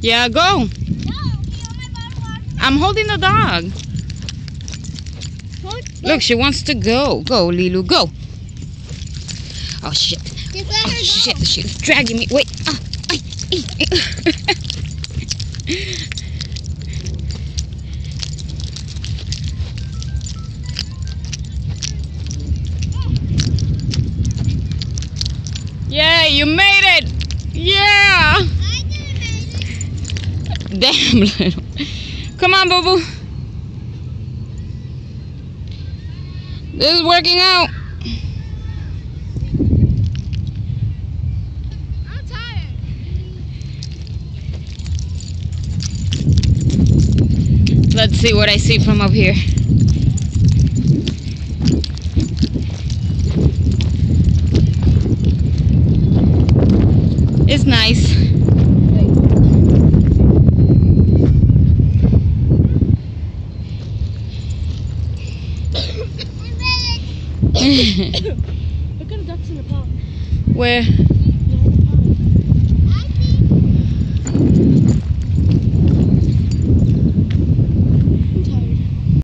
Yeah, go. No, he on my bottle water. I'm holding the dog. Look, she wants to go. Go, Lilu, go. Oh, shit. Just let Oh, her go. shit, she's dragging me. Wait. Yay, you made it. Yeah. I didn't make it. Damn, little. Come on, boo-boo. This is working out. I'm tired. Let's see what I see from up here. It's nice. Look at the ducks in the pond. Where?